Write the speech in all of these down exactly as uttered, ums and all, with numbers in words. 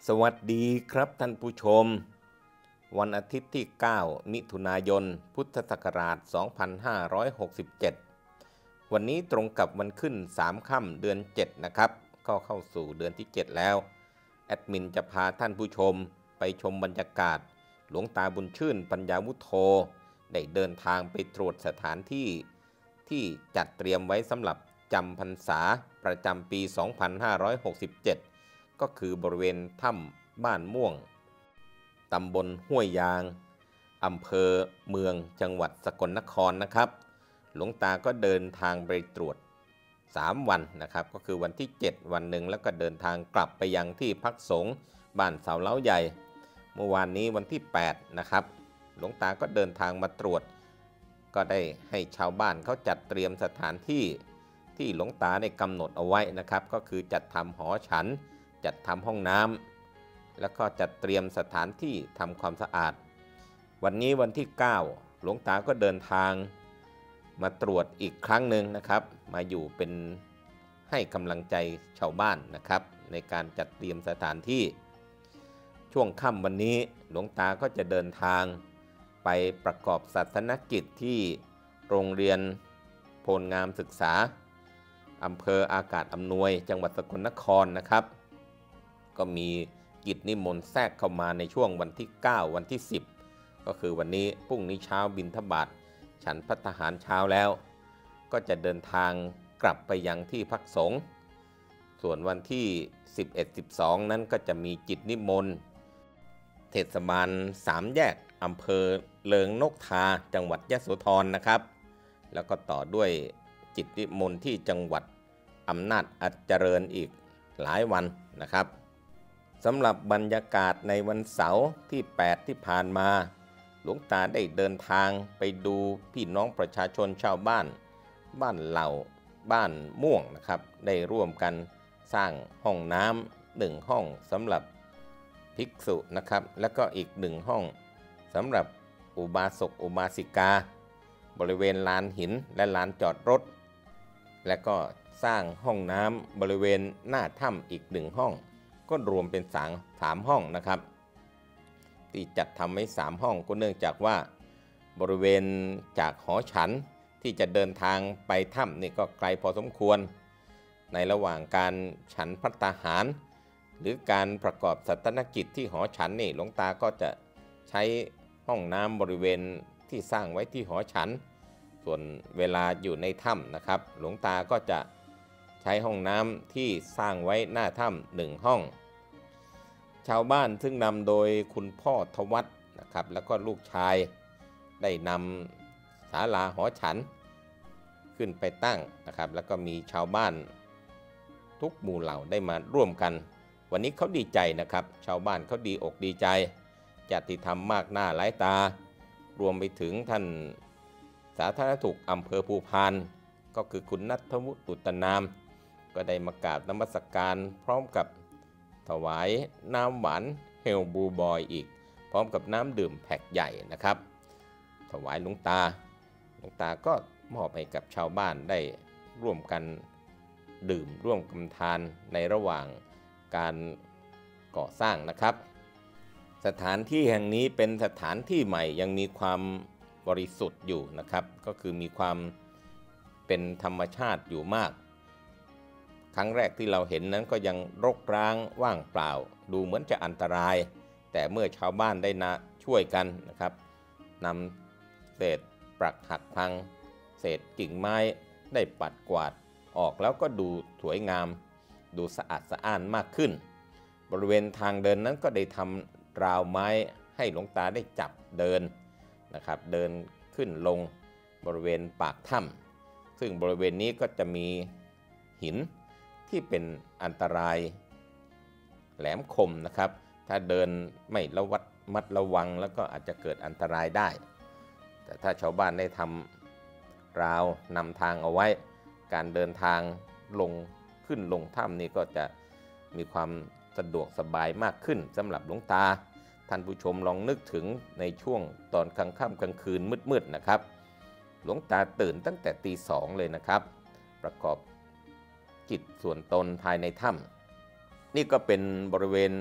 สวัสดีครับท่านผู้ชมวันอาทิตย์ที่เก้ามิถุนายนพุทธศักราชสองพันห้าร้อยหกสิบเจ็ดวันนี้ตรงกับวันขึ้นสามค่ำเดือนเจ็ดนะครับก็เข้าสู่เดือนที่เจ็ดแล้วแอดมินจะพาท่านผู้ชมไปชมบรรยากาศหลวงตาบุญชื่นปัญญาวุฒโธได้เดินทางไปตรวจสถานที่ที่จัดเตรียมไว้สำหรับจำพรรษาประจำปี สองพันห้าร้อยหกสิบเจ็ด ก็คือบริเวณถ้ำบ้านม่วงตำบลห้วยยางอำเภอเมืองจังหวัดสกลนครนะครับหลวงตาก็เดินทางไปตรวจสามวันนะครับก็คือวันที่เจ็ดวันหนึ่งแล้วก็เดินทางกลับไปยังที่พักสงฆ์บ้านเสาเล้าใหญ่เมื่อวานนี้วันที่แปดนะครับหลวงตาก็เดินทางมาตรวจก็ได้ให้ชาวบ้านเขาจัดเตรียมสถานที่ที่หลวงตาได้กำหนดเอาไว้นะครับก็คือจัดทำหอฉันจัดทำห้องน้ำแล้วก็จัดเตรียมสถานที่ทำความสะอาดวันนี้วันที่เก้าหลวงตาก็เดินทางมาตรวจอีกครั้งหนึ่งนะครับมาอยู่เป็นให้กำลังใจชาวบ้านนะครับในการจัดเตรียมสถานที่ช่วงค่ำวันนี้หลวงตาก็จะเดินทางไปประกอบศาสนกิจที่โรงเรียนโพลงามศึกษาอำเภออากาศอำนวยจังหวัดสกลนครนะครับก็มีกิจนิมนต์แทรกเข้ามาในช่วงวันที่เก้าวันที่สิบก็คือวันนี้พรุ่งนี้เช้าบิณฑบาตฉันภัตตาหารเช้าแล้วก็จะเดินทางกลับไปยังที่พักสงฆ์ส่วนวันที่สิบเอ็ด สิบสองนั้นก็จะมีกิจนิมนต์เทศบาลสามแยกอำเภอเลิงนกทาจังหวัดยโสธรนะครับแล้วก็ต่อด้วยกิจนิมนต์ที่จังหวัดอำนาจเจริญอีกหลายวันนะครับสำหรับบรรยากาศในวันเสาร์ที่แปดที่ผ่านมาหลวงตาได้เดินทางไปดูพี่น้องประชาชนชาวบ้านบ้านเหล่าบ้านม่วงนะครับได้ร่วมกันสร้างห้องน้ำหนึ่งห้องสำหรับภิกษุนะครับแล้วก็อีกหนึ่งห้องสำหรับอุบาสกอุบาสิกาบริเวณลานหินและลานจอดรถและก็สร้างห้องน้ำบริเวณหน้าถ้ำอีกหนึ่งห้องก็รวมเป็นสามสามห้องนะครับที่จัดทำไว้สามห้องก็เนื่องจากว่าบริเวณจากหอฉันที่จะเดินทางไปถ้ำนี่ก็ไกลพอสมควรในระหว่างการฉันภัตตาหารหรือการประกอบศาสนกิจที่หอฉันนี่หลวงตาก็จะใช้ห้องน้ำบริเวณที่สร้างไว้ที่หอฉันส่วนเวลาอยู่ในถ้ำนะครับหลวงตาก็จะใช้ห้องน้ำที่สร้างไว้หน้าถ้ำหนึ่งห้องชาวบ้านซึ่งนำโดยคุณพ่อทวัฒน์นะครับแล้วก็ลูกชายได้นำศาลาหอฉันขึ้นไปตั้งนะครับแล้วก็มีชาวบ้านทุกหมู่เหล่าได้มาร่วมกันวันนี้เขาดีใจนะครับชาวบ้านเขาดีอกดีใจญาติธรรมมากหน้าหลายตารวมไปถึงท่านสาธารณสุขอำเภอภูพานก็คือคุณณัฐวุฒิอุตนามก็ได้มากราบนมัสการพร้อมกับถวายน้ำหวานเฮลบูบอยอีกพร้อมกับน้ำดื่มแพ็คใหญ่นะครับถวายหลวงตาหลวงตาก็มอบให้กับชาวบ้านได้ร่วมกันดื่มร่วมกันทานในระหว่างการก่อสร้างนะครับสถานที่แห่งนี้เป็นสถานที่ใหม่ยังมีความบริสุทธิ์อยู่นะครับก็คือมีความเป็นธรรมชาติอยู่มากครั้งแรกที่เราเห็นนั้นก็ยังรกร้างว่างเปล่าดูเหมือนจะอันตรายแต่เมื่อชาวบ้านได้นะช่วยกันนะครับนำเศษปรักหักพังเศษกิ่งไม้ได้ปัดกวาดออกแล้วก็ดูสวยงามดูสะอาดสะอ้านมากขึ้นบริเวณทางเดินนั้นก็ได้ทำราวไม้ให้หลวงตาได้จับเดินนะครับเดินขึ้นลงบริเวณปากถ้ำซึ่งบริเวณนี้ก็จะมีหินที่เป็นอันตรายแหลมคมนะครับถ้าเดินไม่ระวัดมัดระวังแล้วก็อาจจะเกิดอันตรายได้แต่ถ้าชาวบ้านได้ทำราวนำทางเอาไว้การเดินทางลงขึ้นลงถ้ำนี่ก็จะมีความสะดวกสบายมากขึ้นสำหรับหลวงตาท่านผู้ชมลองนึกถึงในช่วงตอนกลางค่ำกลางคืนมืดๆนะครับหลวงตาตื่นตั้งแต่ตีสองเลยนะครับประกอบกิจส่วนตนภายในถ้ำนี่ก็เป็นบริเวณ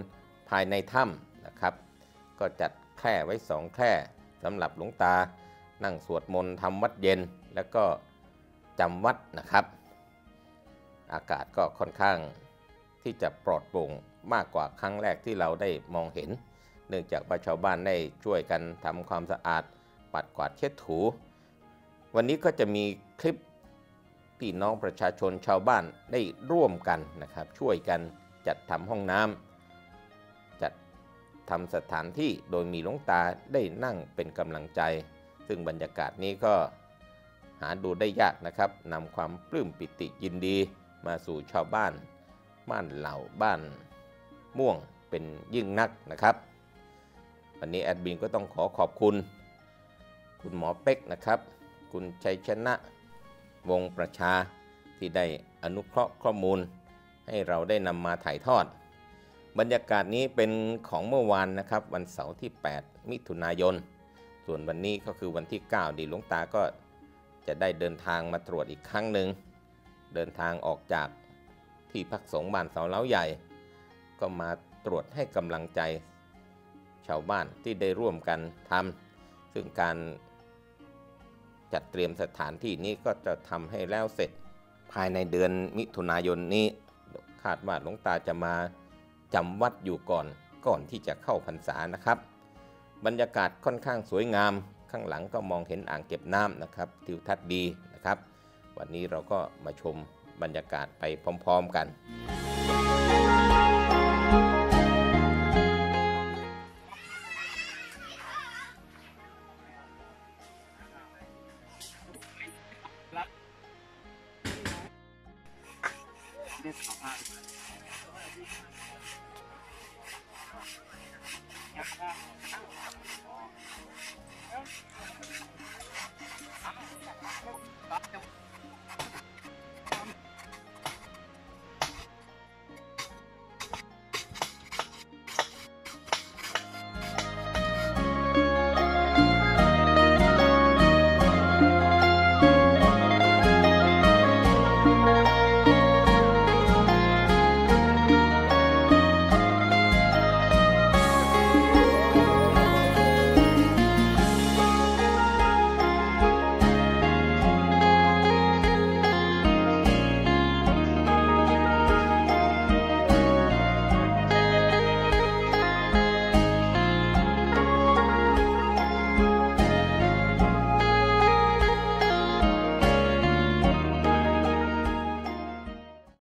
ภายในถ้ำนะครับก็จัดแคร่ไว้สองแคร่สำหรับหลวงตานั่งสวดมนต์ทำวัดเย็นแล้วก็จำวัดนะครับอากาศก็ค่อนข้างที่จะปลอดโปร่งมากกว่าครั้งแรกที่เราได้มองเห็นเนื่องจากว่าชาวบ้านได้ช่วยกันทำความสะอาดปัดกวาดเช็ดถูวันนี้ก็จะมีคลิปพี่น้องประชาชนชาวบ้านได้ร่วมกันนะครับช่วยกันจัดทำห้องน้ำจัดทำสถานที่โดยมีหลวงตาได้นั่งเป็นกำลังใจซึ่งบรรยากาศนี้ก็หาดูได้ยากนะครับนำความปลื้มปิติยินดีมาสู่ชาวบ้านบ้านเหล่าบ้านม่วงเป็นยิ่งนักนะครับวันนี้แอดมินก็ต้องขอขอบคุณคุณหมอเป๊กนะครับคุณชัยชนะวงประชาที่ได้อนุเคราะห์ข้อมูลให้เราได้นำมาถ่ายทอดบรรยากาศนี้เป็นของเมื่อวานนะครับวันเสาร์ที่แปดมิถุนายนส่วนวันนี้ก็คือวันที่เก้าดีหลวงตาก็จะได้เดินทางมาตรวจอีกครั้งหนึ่งเดินทางออกจากที่พักสงฆ์บ้านเสาเล้าใหญ่ก็มาตรวจให้กำลังใจชาวบ้านที่ได้ร่วมกันทำซึ่งการจัดเตรียมสถานที่นี้ก็จะทำให้แล้วเสร็จภายในเดือนมิถุนายนนี้คาดว่าหลวงตาจะมาจำวัดอยู่ก่อนก่อนที่จะเข้าพรรษานะครับบรรยากาศค่อนข้างสวยงามข้างหลังก็มองเห็นอ่างเก็บน้ำนะครับทิวทัศน์ดีนะครับวันนี้เราก็มาชมบรรยากาศไปพร้อมๆกัน